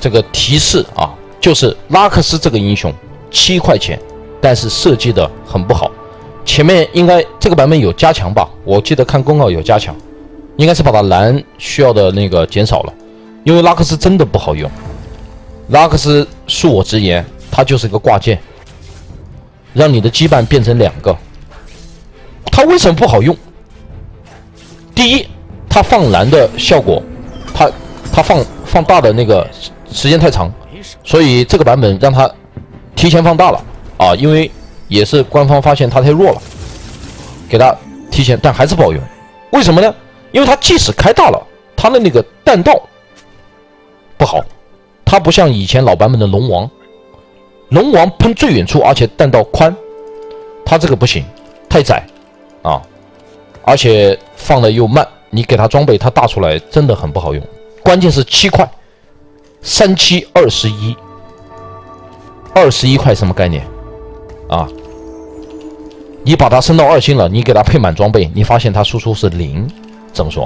这个提示啊，就是拉克斯这个英雄7块钱，但是设计的很不好。前面应该这个版本有加强吧？我记得看公告有加强，应该是把它蓝需要的那个减少了，因为拉克斯真的不好用。拉克斯恕我直言，它就是个挂件，让你的羁绊变成2个。它为什么不好用？第一，它放蓝的效果，它放大的那个时间太长，所以这个版本让它提前放大了啊，因为也是官方发现它太弱了，给它提前，但还是不好用。为什么呢？因为它即使开大了，它的那个弹道不好，它不像以前老版本的龙王，龙王喷最远处，而且弹道宽，它这个不行，太窄啊，而且放的又慢，你给它装备，它大出来真的很不好用。关键是7块，3721块什么概念啊？你把它升到2星了，你给它配满装备，你发现它输出是0，怎么说？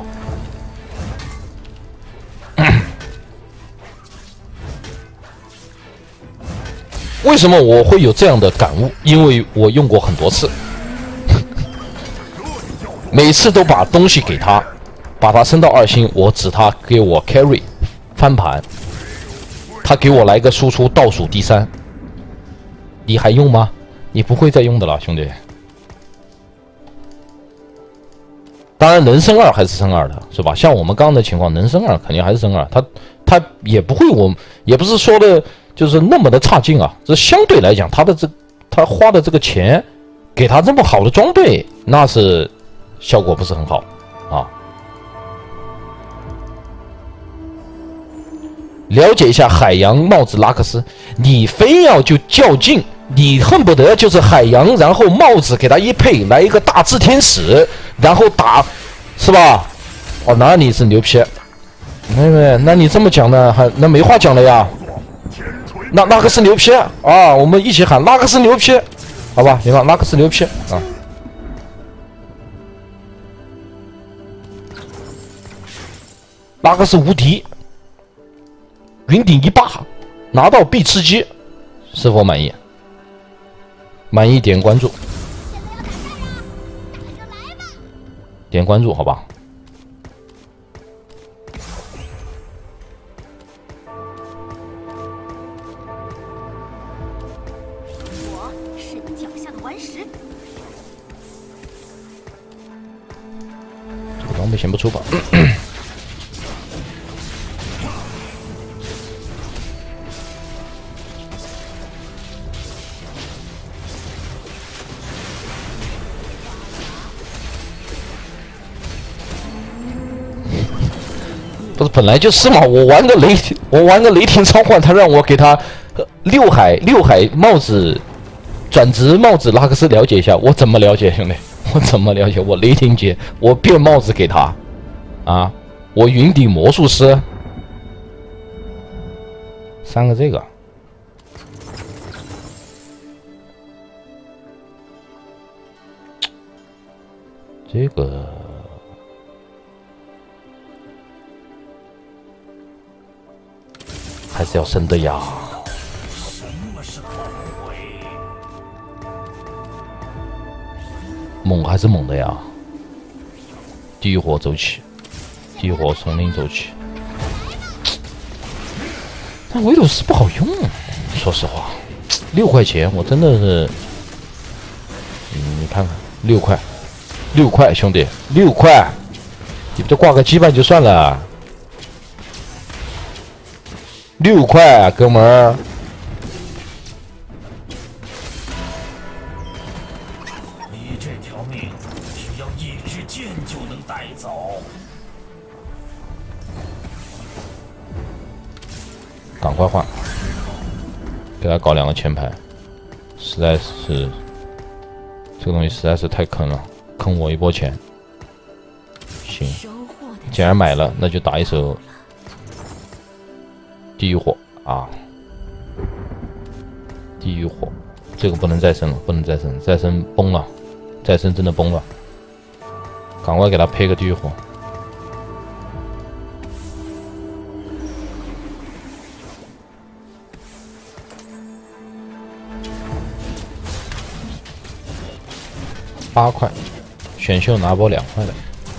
为什么我会有这样的感悟？因为我用过很多次，每次都把东西给他，把它升到2星，我指他给我 carry 翻盘，他给我来个输出倒数第3，你还用吗？你不会再用的了，兄弟。当然能升2还是升2的，是吧？像我们刚刚的情况，能升2肯定还是升2，他也不会，我也不是说的就是那么的差劲啊。这相对来讲，他花的这个钱，给他这么好的装备，那是效果不是很好啊。了解一下海洋帽子拉克斯，你非要就较劲，你恨不得就是海洋，然后帽子给他一配，来一个大炽天使，然后打，是吧？哦，那你是牛批，妹妹，那你这么讲呢，那没话讲了呀。那拉克斯牛批啊，我们一起喊拉克斯牛批，好吧？行吧，拉克斯牛批啊。拉克斯无敌。云顶一霸，拿到必吃鸡，是否满意？满意点关注，点关注，好吧。 我是你脚下的顽石。 这个装备先不出吧。不是本来就是嘛，我玩个雷霆召唤，他让我给他六海帽子转职帽子拉克斯了解一下，我怎么了解兄弟？我怎么了解？我雷霆节我变帽子给他啊，我云顶魔术师3个这个。这个还是要升的呀。猛还是猛的呀。地狱火走起，地狱火丛林走起。但维鲁斯不好用，说实话，6块钱我真的是，你看看6块兄弟，6块，你不就挂个羁绊就算了。6块，哥们儿！ 你这条命需要1支箭就能带走。 赶快换，给他搞2个前排，实在是这个东西实在是太坑了，坑我一波钱。行，既然买了，那就打一手地狱火啊！地狱火，这个不能再升了，不能再升，再升崩了，再升真的崩了。赶快给他配个地狱火。 8块，选秀拿波2块的。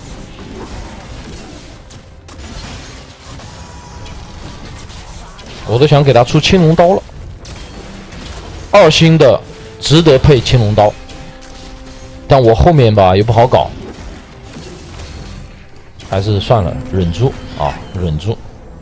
我都想给他出青龙刀了。2星的值得配青龙刀，但我后面吧也不好搞，还是算了，忍住啊，忍住。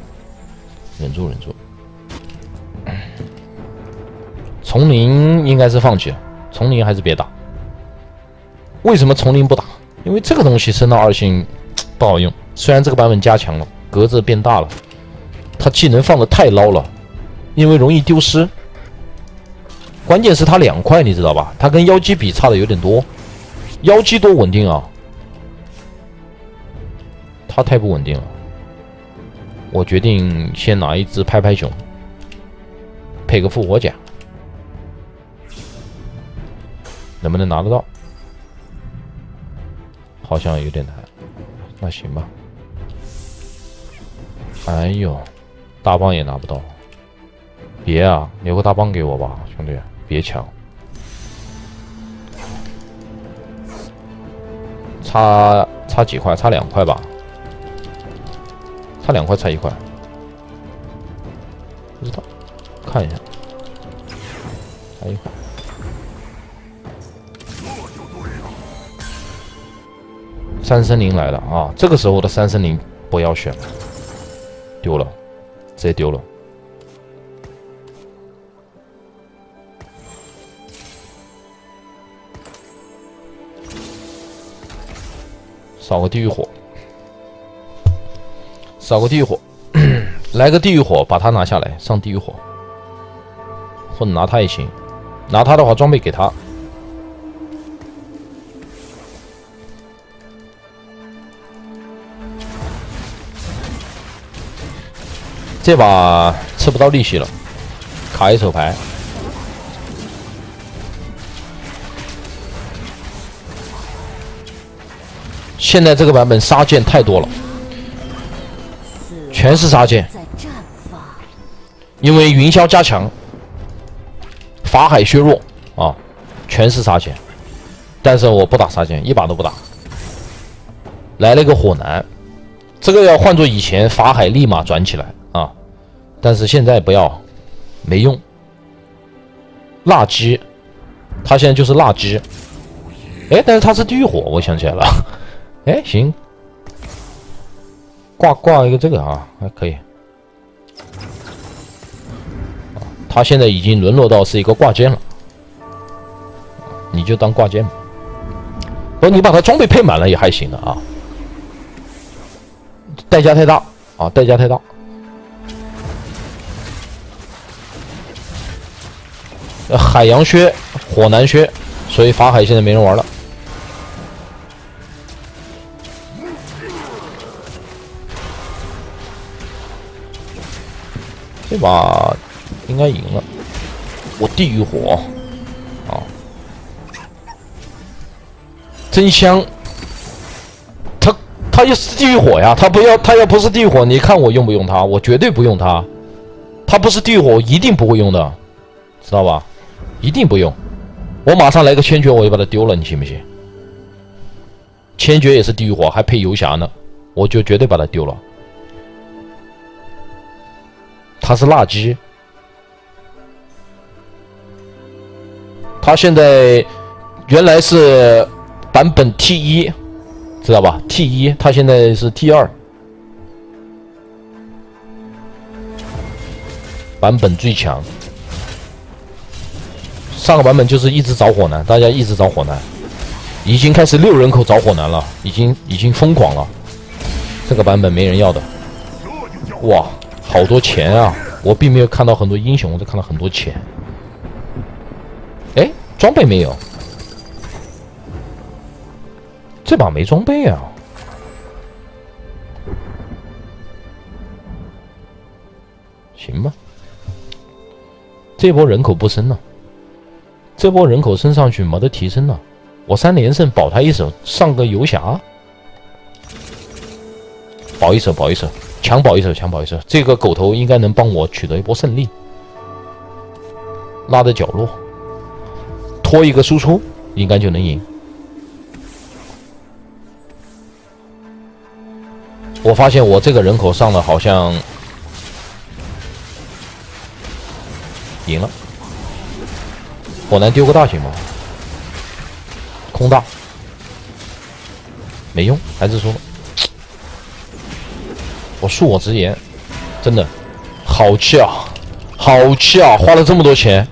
丛林应该是放弃了，丛林还是别打。为什么丛林不打？因为这个东西升到2星不好用，虽然这个版本加强了，格子变大了，它技能放的太捞了，因为容易丢失。关键是它2块，你知道吧？它跟妖姬比差的有点多，妖姬多稳定啊，它太不稳定了。我决定先拿一只拍拍熊，配个复活甲，能不能拿得到？好像有点难，那行吧。哎呦，大棒也拿不到，别啊，留个大棒给我吧，兄弟，别抢。差几块？差2块吧？差2块，差1块？不知道，看一下，差1块。3森林来了啊！这个时候的3森林不要选了，丢了，直接丢了。扫个地狱火，扫个地狱火，来个地狱火，把他拿下来，上地狱火，或者拿他也行。拿他的话，装备给他。这把吃不到利息了，卡一手牌。现在这个版本杀剑太多了，全是杀剑，因为云霄加强，法海削弱啊，全是杀剑。但是我不打杀剑，一把都不打。来了一个火男，这个要换做以前，法海立马转起来啊，但是现在不要，没用。蜡鸡，他现在就是蜡鸡。哎，但是他是地狱火，我想起来了。哎，行，挂一个这个啊，还可以。他现在已经沦落到是一个挂件了，你就当挂件吧。不，你把他装备配满了也还行的啊。代价太大啊，代价太大。海洋靴、火男靴，所以法海现在没人玩了。这把应该赢了，我地狱火啊，真香！他又是地狱火呀，他要不是地狱火，你看我用不用它？我绝对不用它。他不是地狱火，我一定不会用的，知道吧？一定不用。我马上来个千珏，我就把它丢了，你信不信？千珏也是地狱火，还配游侠呢，我就绝对把它丢了。他是蜡鸡，他现在原来是版本 T1， 知道吧 ？T1， 他现在是 T2， 版本最强。上个版本就是一直找火男，大家一直找火男，已经开始6人口找火男了，已经疯狂了。这个版本没人要的，哇！好多钱啊！我并没有看到很多英雄，我只看到很多钱。哎，装备没有，这把没装备啊。行吧，这波人口不升了，这波人口升上去没得提升了。我3连胜保他一手，上个游侠，保一手，保一手。强保一手，强保一手，这个狗头应该能帮我取得一波胜利。拉在角落，拖一个输出，应该就能赢。 我发现我这个人口上了，好像赢了。火男丢个大行吗？空大没用，还是说我恕我直言，真的好气啊，好气啊！花了这么多钱，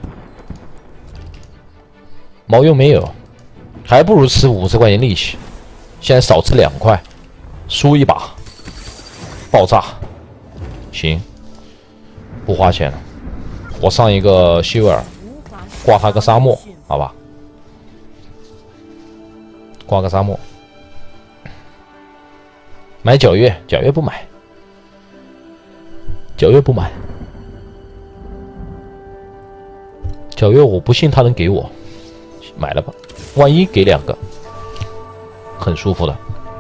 毛又没有，还不如吃50块钱利息，现在少吃2块，输一把，爆炸，行，不花钱了，我上一个希维尔，挂他个沙漠，好吧，挂个沙漠，买皎月，皎月不买，皎月不买，皎月我不信他能给我，买了吧，万一给2个，很舒服的。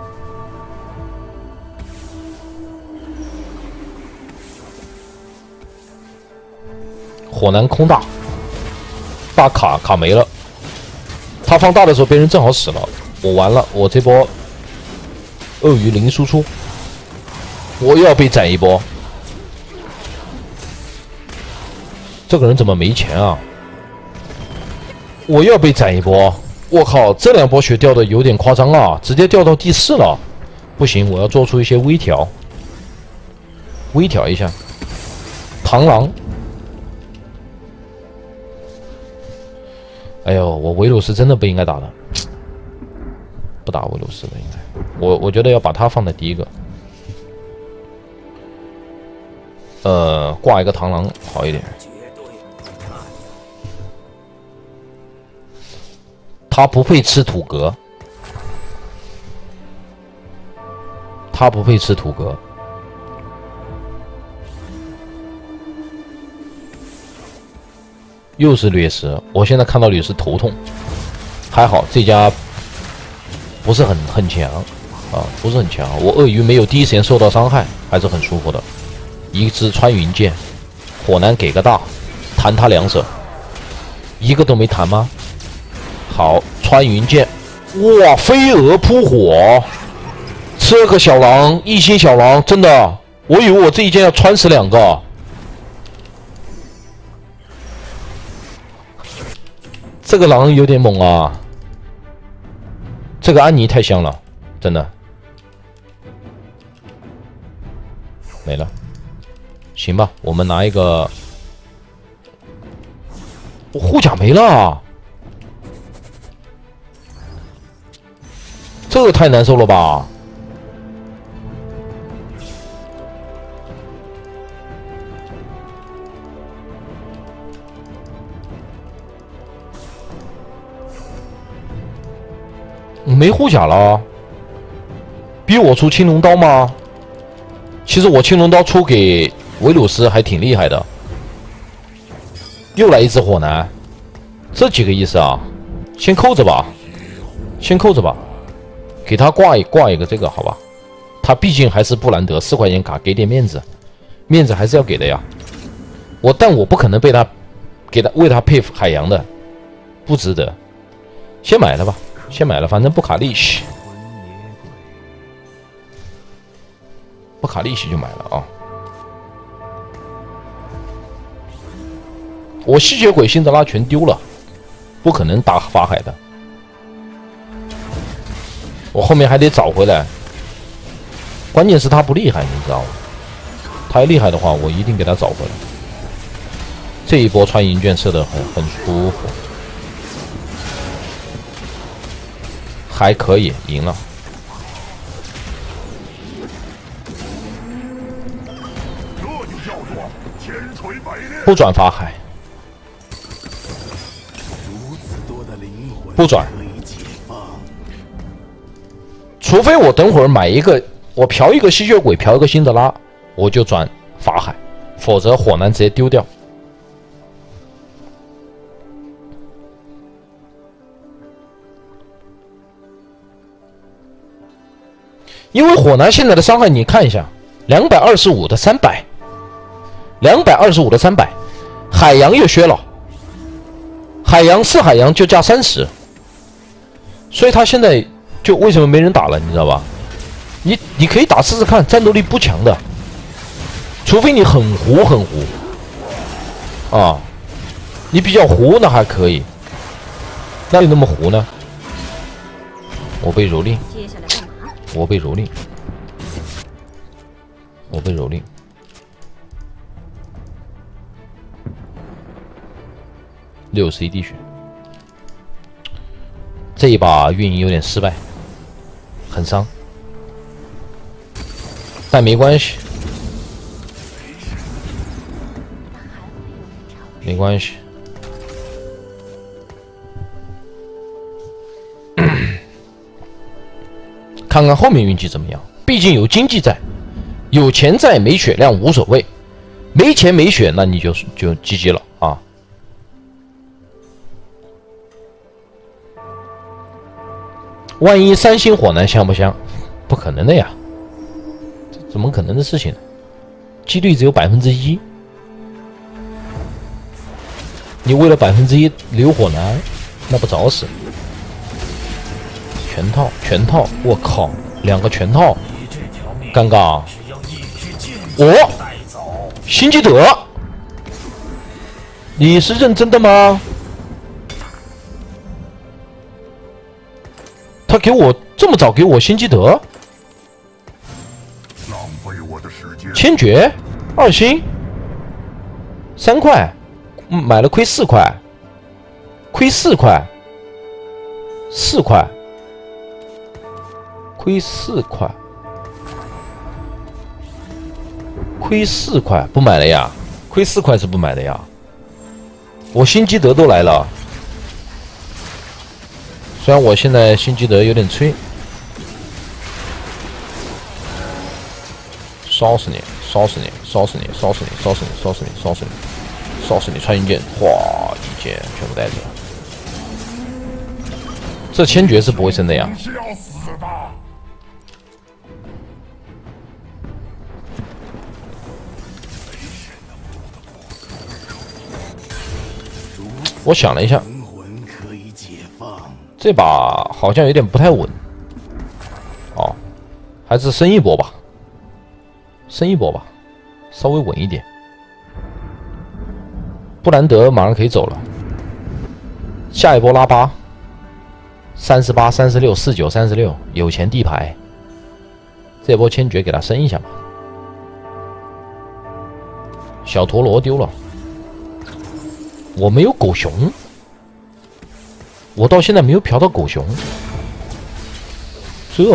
火男空大，大卡没了，他放大的时候别人正好死了，我完了，我这波鳄鱼零输出，我又要被斩一波。这个人怎么没钱啊？我又要被斩一波！我靠，这2波血掉的有点夸张了，直接掉到第4了。不行，我要做出一些微调，微调一下。螳螂，哎呦，我维鲁斯真的不应该打的，不打维鲁斯的应该。我觉得要把他放在第一个。挂一个螳螂好一点。他不配吃土格，他不配吃土格。又是掠食，我现在看到掠食头痛。还好这家不是很强啊，不是很强。我鳄鱼没有第一时间受到伤害，还是很舒服的。一支穿云箭，火男给个大，弹他2手，一个都没弹吗？好，穿云箭，哇，飞蛾扑火，这个小狼一星小狼，真的，我以为我这一箭要穿死2个。这个狼有点猛啊，这个安妮太香了，真的。没了，行吧，我们拿一个，我护甲没了。这个太难受了吧！没护甲了，逼我出青龙刀吗？其实我青龙刀出给维鲁斯还挺厉害的。又来一只火男，这几个意思啊？先扣着吧，先扣着吧。给他挂一个这个好吧，他毕竟还是布兰德4块钱卡，给点面子，面子还是要给的呀。但我不可能为他配海洋的，不值得。先买了吧，先买了，反正不卡利息，不卡利息就买了啊。我吸血鬼辛德拉全丢了，不可能打法海的。我后面还得找回来，关键是他不厉害，你知道吗？他要厉害的话，我一定给他找回来。这一波穿银卷射得很舒服，还可以赢了。不转法海，不转。除非我等会儿买一个，我嫖一个吸血鬼，嫖一个辛德拉，我就转法海，否则火男直接丢掉。因为火男现在的伤害你看一下，225的300，225的300，海洋又削了，海洋4海洋就加30，所以他现在就为什么没人打了，你知道吧？ 你可以打试试看，战斗力不强的，除非你很糊啊，你比较糊那还可以，那有那么糊呢？我被蹂躏， 接下来干嘛？ 我被蹂躏，61滴血，这一把运营有点失败，很伤，但没关系，没关系。看看后面运气怎么样，毕竟有经济在，有钱在，没血量无所谓，没钱没血，那你就 GG 了啊！万一3星火男香不香？不可能的呀，这怎么可能的事情呢？几率只有1%，你为了1%留火男，那不找死？全套，我靠，2个全套，尴尬。辛基德，你是认真的吗？他给我这么早给我辛基德， 浪费我的时间。 千珏2星，3块，买了亏4块，亏4块，4块。亏4块，亏4块，不买了呀！亏4块是不买的呀！我辛基德都来了，虽然我现在辛基德有点吹，烧死你！烧死你！烧死你！烧死你！烧死你！烧死你！烧死你！烧死你！穿一件，哗，一件全部带走。这千珏是不会升的呀！ 你是要死的。 我想了一下，这把好像有点不太稳，哦，还是升一波吧，升一波吧，稍微稳一点。布兰德马上可以走了，下一波拉8，38、36、49、36，有钱地牌。这波千珏给他升一下吧。小陀螺丢了。我没有狗熊，我到现在没有嫖到狗熊，这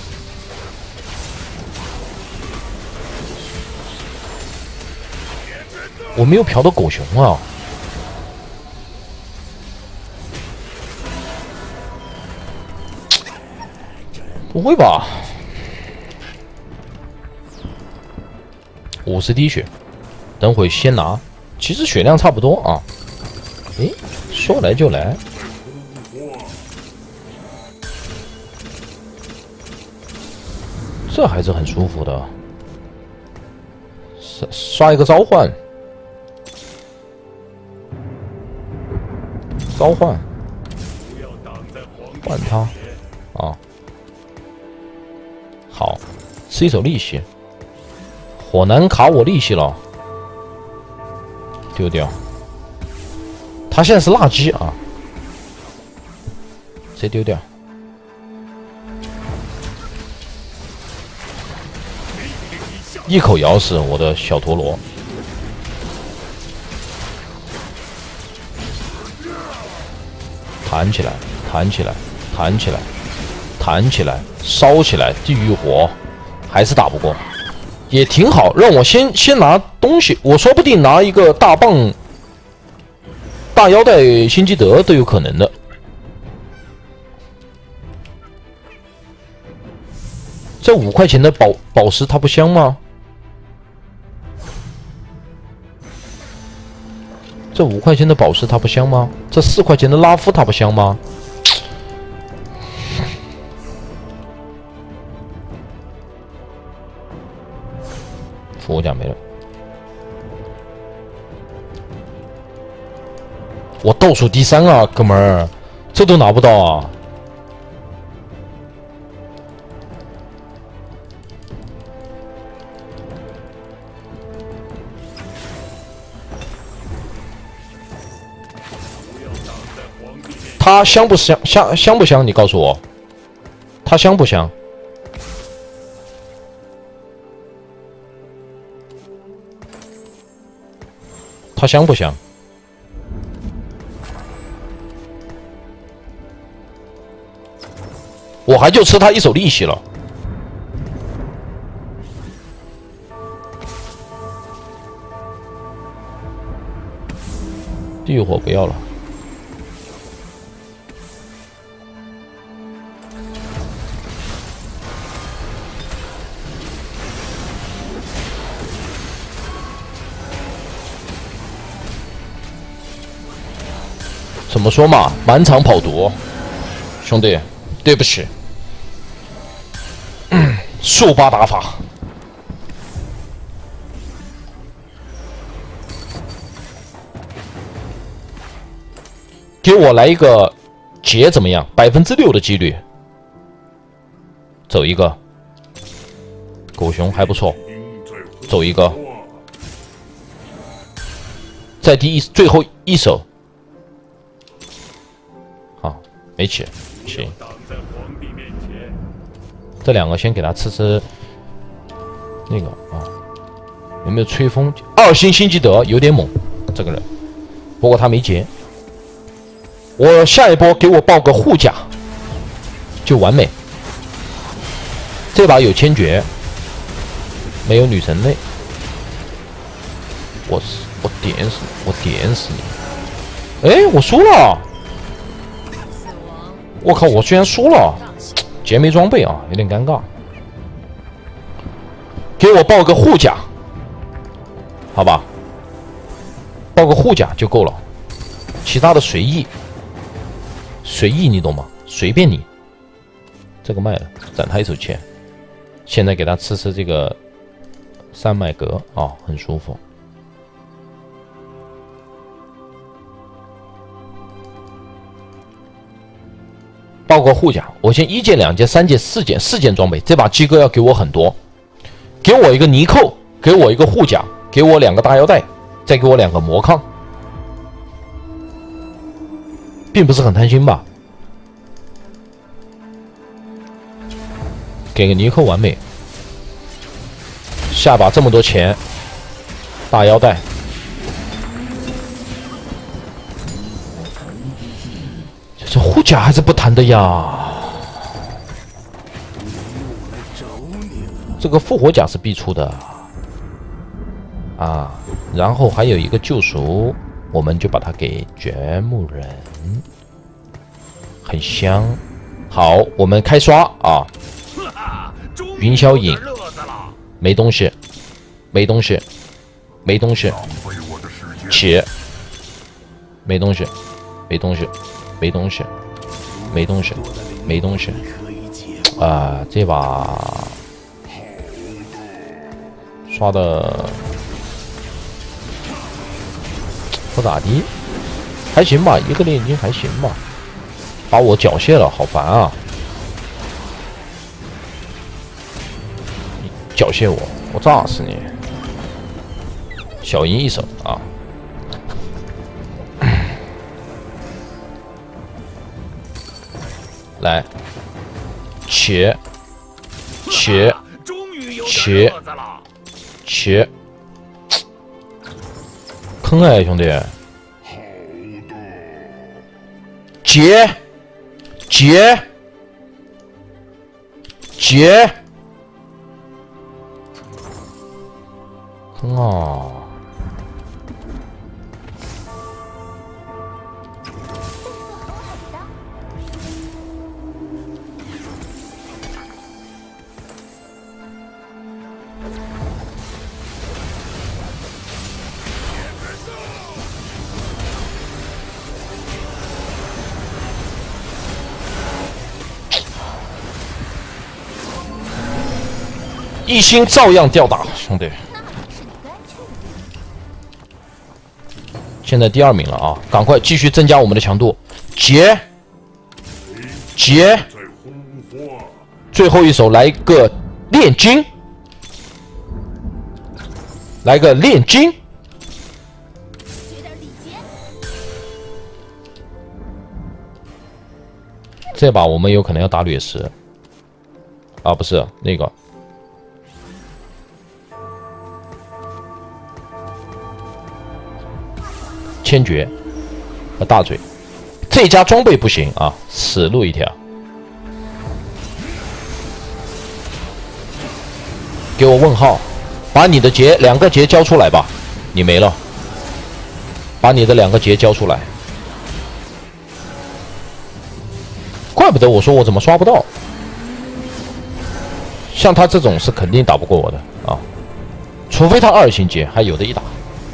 我没有嫖到狗熊啊！不会吧？50滴血，等会先拿。其实血量差不多啊。诶，说来就来，这还是很舒服的。刷一个召唤，换他啊！好，吃一手利息，火男卡我利息了，丢掉。他现在是垃圾啊，直接丢掉。一口咬死我的小陀螺，弹起来，弹起来，弹起来，弹起来，烧起来，地狱火，还是打不过，也挺好。让我先拿东西，我说不定拿一个大棒。大腰带辛基德都有可能的。这5块钱的宝石它不香吗？这5块钱的宝石它不香吗？这4块钱的拉夫它不香吗？复活甲没了。我倒数第3啊，哥们儿，这都拿不到啊！ 它香不香？香不香？你告诉我，它香不香？它香不香？我还就吃他一手利息了。地狱火不要了。怎么说嘛，满场跑毒，兄弟，对不起，速八打法，给我来一个劫怎么样？6%的几率，走一个，狗熊还不错，走一个，再第最后一手。没起，行。这两个先给他吃那个啊，有没有吹风？2星辛吉德有点猛，这个人，不过他没劫。我下一波给我报个护甲，就完美。这把有千珏，没有女神泪。我点死你！我点死你！哎，我输了。我靠！我居然输了，劫没装备啊，有点尴尬。给我报个护甲，好吧，报个护甲就够了，其他的随意，随意你懂吗？随便你。这个卖了，攒他一手钱。现在给他吃这个3麦格啊，很舒服。报个护甲，我先1件、2件、3件、4件装备。这把鸡哥要给我很多，给我一个尼寇，给我一个护甲，给我2个大腰带，再给我2个魔抗，并不是很贪心吧？给个尼寇完美。下把这么多钱，大腰带。这护甲还是不弹的呀。这个复活甲是必出的啊，然后还有一个救赎，我们就把它给掘墓人，很香。好，我们开刷啊！云霄影，没东西，没东西，没东西，起，没东西，没东西。没东西，没东西，没东西啊！这把刷的不咋地，还行吧，一个炼金还行吧。把我缴械了，好烦啊！你缴械我，我炸死你！小银一手啊！来，起，坑哎，兄弟！劫，坑啊！一星照样吊打，兄弟。现在第2名了啊！赶快继续增加我们的强度。劫，最后一手来个炼金，来个炼金。 这把我们有可能要打掠食。啊，不是那个。千珏和大嘴，这家装备不行啊，死路一条。给我问号，把你的劫2个劫交出来吧，你没了。把你的2个劫交出来。怪不得我说我怎么刷不到，像他这种是肯定打不过我的啊，除非他2星劫还有的一打。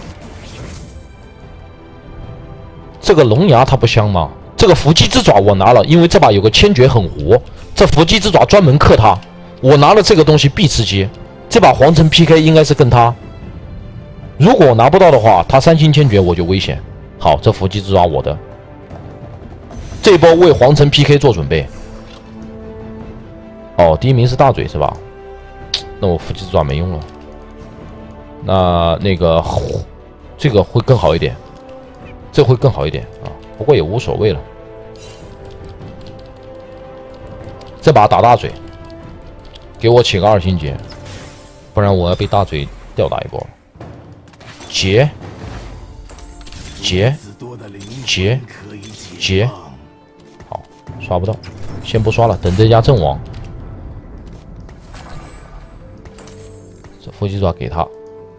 这个龙牙它不香吗？这个伏击之爪我拿了，因为这把有个千珏很活，这伏击之爪专门克他。我拿了这个东西必吃鸡。这把皇城 PK 应该是跟他，如果我拿不到的话，他3星千珏我就危险。好，这伏击之爪我的，这波为皇城 PK 做准备。哦，第1名是大嘴是吧？那我伏击之爪没用了。那个这个会更好一点。这会更好一点啊，不过也无所谓了。这把打大嘴，给我起个2星劫，不然我要被大嘴吊打一波。劫，好，刷不到，先不刷了，等这家阵亡。这伏击爪给他，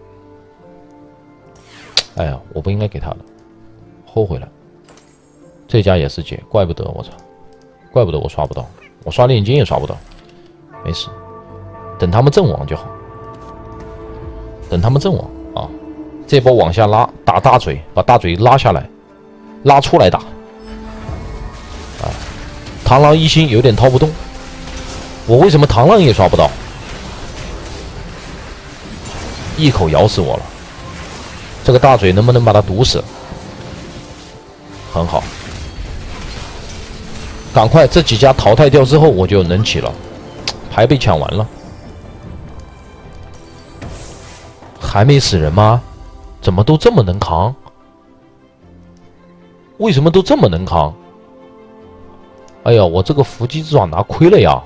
哎呀，我不应该给他的。后悔了，这家也是劫，怪不得我操，怪不得我刷不到，我刷炼金也刷不到，没事，等他们阵亡就好，等他们阵亡啊！这波往下拉，打大嘴，把大嘴拉下来，拉出来打。啊，螳螂1星有点掏不动，我为什么螳螂也刷不到？一口咬死我了，这个大嘴能不能把他毒死？很好，赶快这几家淘汰掉之后，我就能起了。牌被抢完了，还没死人吗？怎么都这么能扛？为什么都这么能扛？哎呀，我这个伏击之爪拿亏了呀！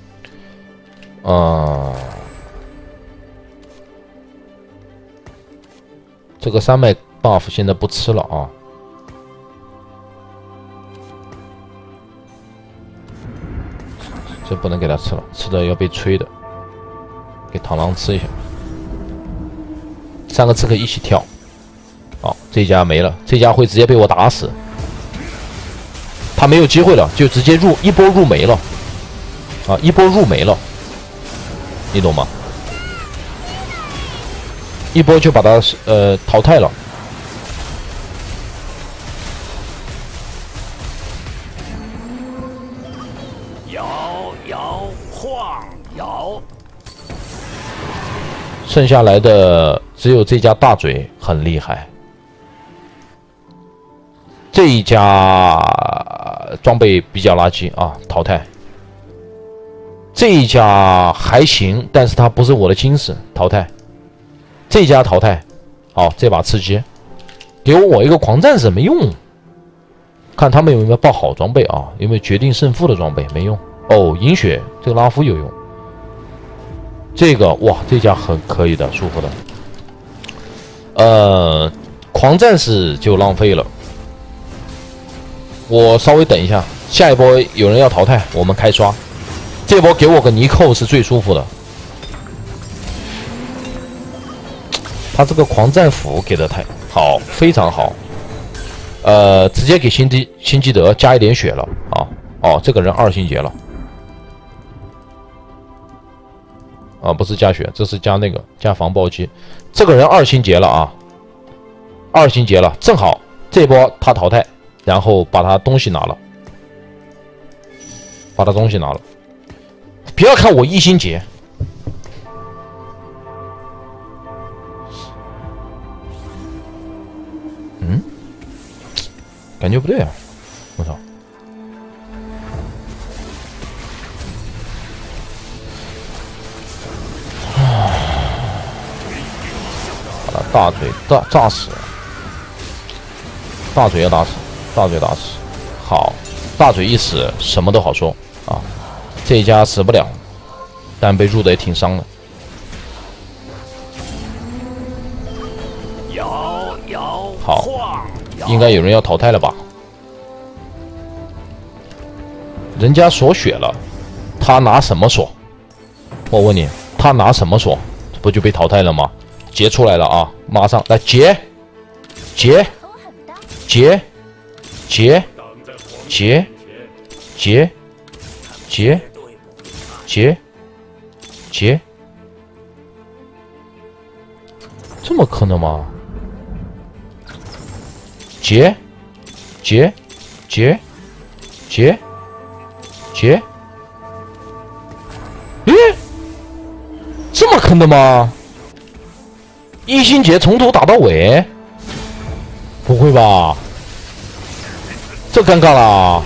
这个3脉 buff 现在不吃了啊。这不能给他吃了，吃的要被吹的。给螳螂吃一下，3个刺客一起跳。好，这家没了，这家会直接被我打死。他没有机会了，就直接一波入没了。啊，一波入没了，你懂吗？一波就把他淘汰了。 摇， 剩下来的只有这家大嘴很厉害，这一家装备比较垃圾啊，淘汰。这一家还行，但是它不是我的金石，淘汰。这家淘汰，好，这把吃鸡，给我一个狂战士没用，看他们有没有爆好装备啊，有没有决定胜负的装备没用。哦，银雪这个拉夫有用。这个哇，这家很可以的，舒服的。狂战士就浪费了。我稍微等一下，下一波有人要淘汰，我们开刷。这波给我个尼寇是最舒服的。他这个狂战斧给的太好，非常好。直接给辛基德加一点血了啊！哦，这个人2星劫了。啊，不是加血，这是加那个加防暴击。这个人2星劫了啊，2星劫了，正好这波他淘汰，然后把他东西拿了，不要看我1星劫，感觉不对啊！我操！把他大嘴炸死，大嘴要打死，大嘴打死，好， 大嘴一死，什么都好说啊。这一家死不了，但被入的也挺伤的。好，应该有人要淘汰了吧？人家锁血了，他拿什么锁？我问你，他拿什么锁？不就被淘汰了吗？劫出来了啊！马上来劫！劫！劫！劫！劫！劫！劫！劫！劫！这么可能吗？劫！劫！劫！劫！劫！诶，这么坑的吗？一星劫从头打到尾？不会吧？这尴尬了。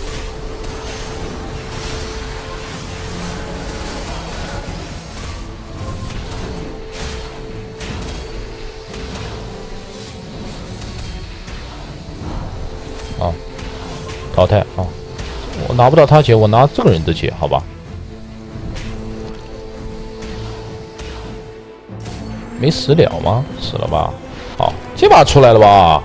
啊，淘汰啊！我拿不到他劫，我拿这个人的劫，好吧？没死了吗？死了吧？好，这把出来了吧？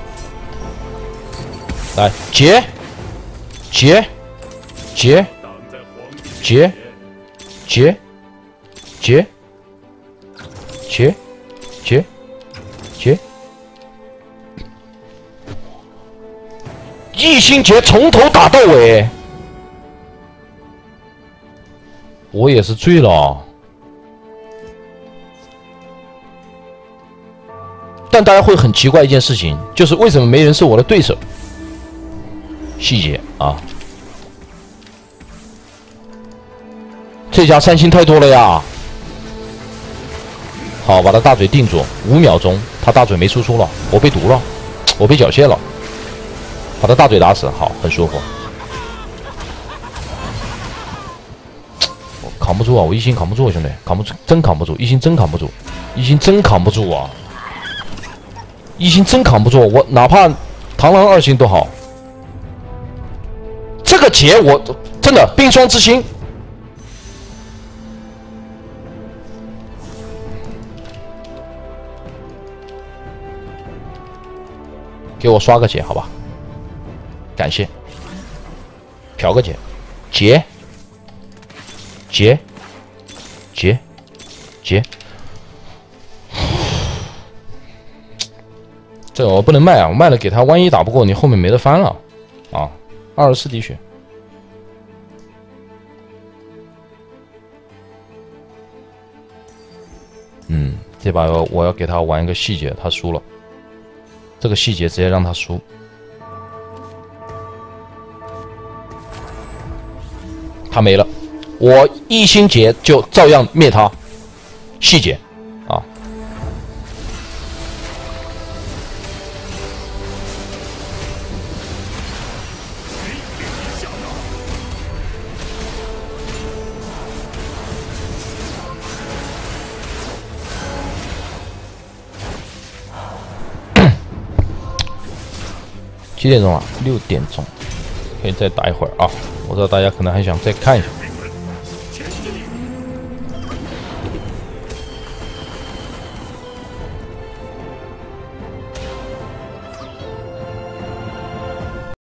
来劫！劫！劫！劫！劫！劫！劫！劫！劫！一星劫从头打到尾，我也是醉了。但大家会很奇怪一件事情，就是为什么没人是我的对手？细节啊，这家3星太多了呀！好，把他大嘴定住，5秒钟，他大嘴没输出了，我被毒了，我被缴械了，把他大嘴打死，好，很舒服。我扛不住啊，我一星扛不住，兄弟，扛不住，真扛不住，一星真扛不住，一星真扛不住啊！一星真扛不住，我哪怕螳螂2星都好。这个劫我真的冰霜之心，给我刷个劫好吧？感谢，嫖个劫，劫，劫，劫，劫。这我不能卖啊！我卖了给他，万一打不过你，后面没得翻了啊！24滴血，这把我要给他玩一个细节，他输了，这个细节直接让他输。他没了，我一星劫就照样灭他，细节啊！几点钟啊？6点钟，可以再打一会儿啊！我知道大家可能还想再看一下。